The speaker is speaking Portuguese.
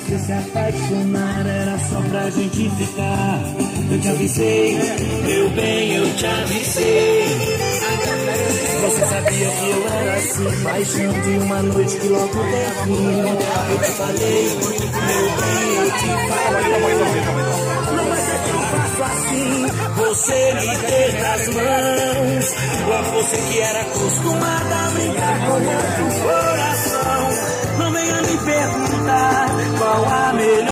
você se apaixonar era só pra gente ficar. Eu te avisei, meu bem, eu te avisei. Você sabia que eu era assim, paixão de uma noite que logo termina. Eu te falei, meu bem, eu te falei. Não vai ser tão fácil assim, você me ter das mãos. Logo você que era acostumada a brincar com outro coração. Não venha me perguntar qual a melhor.